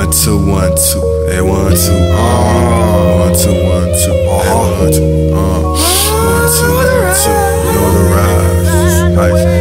1 2 1 2. Hey, 1 2. 1 2 1 2. Hey, 1 2. 1 2 1 2. Notarized.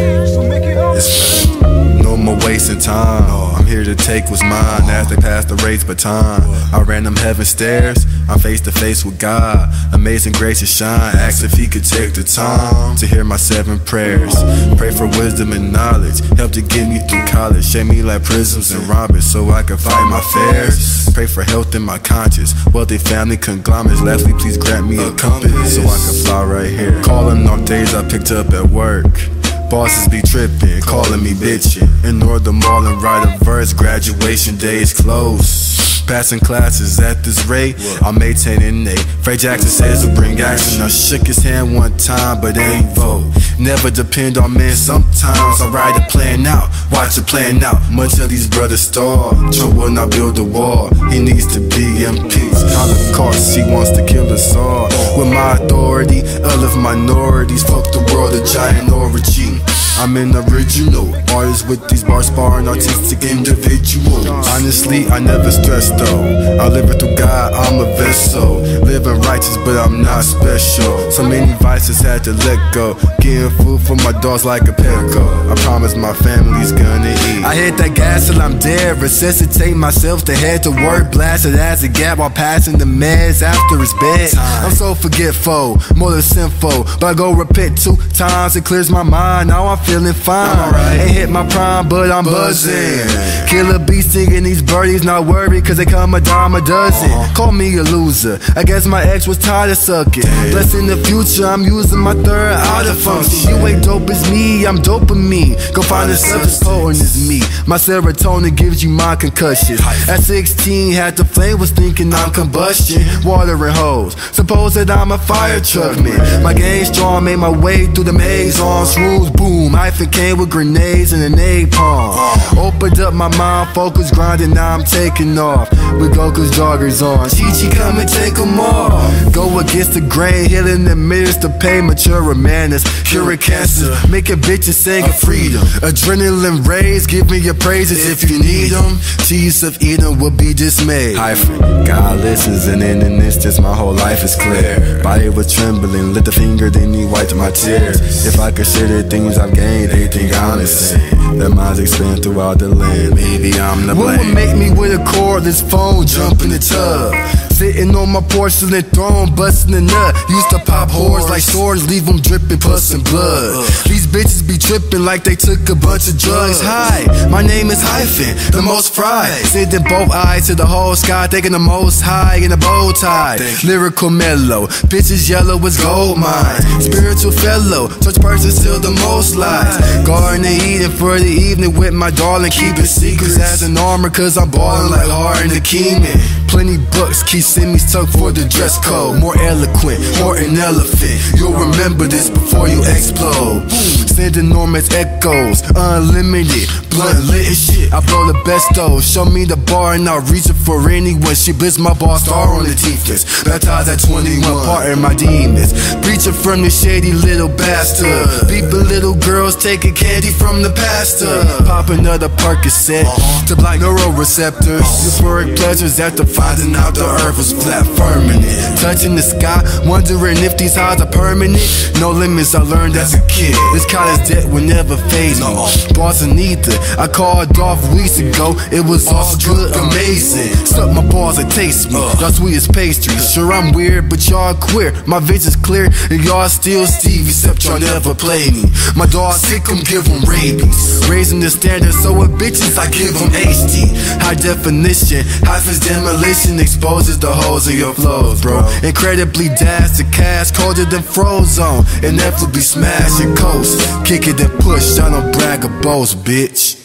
Hyphen. It's no more wasting time. I'm here to take what's mine as they pass the race baton. I ran them heaven stairs. I'm face to face with God. Amazing grace to shine. Asked if he could take the time to hear my 7 prayers. Pray for wisdom and knowledge. Help to get me through college. Shape me like prisms and robbers so I can fight my fears. Pray for health in my conscience. Wealthy family conglomerates. Lastly, please grant me a compass so I can fly right here. Calling off days I picked up at work. Bosses be trippin', calling me bitchin'. Ignore them all and write a verse. Graduation day is close. Passing classes at this rate, I'm maintaining A. Fred Jackson says to bring action. I shook his hand one time, but ain't vote. Never depend on men. Sometimes I write a plan out, watch it playing out. Much of these brothers starve. Trump will not build a wall. He needs to be impeached. Holocaust, he wants to kill us all. With my authority, of minorities. Fuck the world, a giant orgy. I'm an original artist with these bars, sparring artistic individuals. Honestly, I never stress though. I live it through God, I'm a vessel. Living righteous, but I'm not special. So many vices had to let go. Getting food for my dogs like a Petco. I promise my family's gonna eat. I hit that gas till I'm dead. Resuscitate myself to head to work. Blasted as a gap while passing the meds after it's bed. I'm so forgetful, more than sinful. But I go repent 2 times, it clears my mind. Now I'm feeling fine. Ain't hit my prime, but I'm buzzing. Killer bee singing these birdies, not worried, cause they come a dime a dozen. Call me a loser, I guess my ex was tired of sucking. Blessed in the future, I'm using my 3rd eye to function. You ain't dope as me, I'm dopamine. Go find a substance potent as me. My serotonin gives you my concussions. At 16, had the flame, was thinking I'm combustion. Watering hoes, suppose that I'm a fire truck man. My game strong, made my way through the maze on shrooms, boom. Hyphen came with grenades and a napalm. Opened up my mind, focus grinding, now I'm taking off. With Goku's joggers on, Chi-Chi come and take them off. Go against the grain, healing the mirrors to pay mature madness. Cure cancer, make a bitch and sing of freedom. Adrenaline raise, give me your praises if you need them. Cheese of Eden will be dismayed. Hyphen, God listens and in an instant my whole life is clear. Body was trembling, lit the finger, then he wiped my tears. If I could share the things I've gained, they think I'm insane. Their minds expand throughout the land, maybe I'm the blame. What would make me with a cordless phone, jump in the tub? Sitting on my porcelain throne, busting a nut. Used to pop whores like swords, leave them dripping pus and blood. These bitches be tripping like they took a bunch of drugs. Hi, my name is Hyphen, the most fried. Sending both eyes to the whole sky, thinking the most high in a bow tie. Lyrical mellow, bitches yellow as gold mine. Spiritual fellow, such person still the most lies. Garden and Eden for the evening with my darling, keeping secrets as an armor, cause I'm ballin' like hard in the Keenan. Plenty books, keep semis tucked for the dress code. More eloquent, more an elephant. You'll remember this before you explode. Send enormous echoes, unlimited, blunt lit and shit. I blow the besto, show me the bar and I'll reach it for anyone. She blitz my bar, star on the defense. Baptized at 21, part in my demons. Preaching from the shady little bastard. Beeping little girls, taking candy from the pastor. Pop another Percocet to block neuroreceptors. Euphoric pleasures after finding out the earth was flat firmament. Touching the sky, wondering if these highs are permanent. No limits, I learned as a kid. This college debt will never phase me. Boss and ether, I called off weeks ago. It was all good, amazing. Suck my balls and taste me. Y'all sweet as pastry. Sure I'm weird, but y'all queer. My vision's clear, and y'all still Steve, except y'all never play me. My dog sick, I'm give them rabies. Raising the standard, so with bitches I give them HD. High definition, Hyphen's demolition exposes the holes in your flows, bro. Incredibly dash the cash, colder than Frozone. And F3aR be smashing coast. Kick it and push, I don't brag or boast, bitch.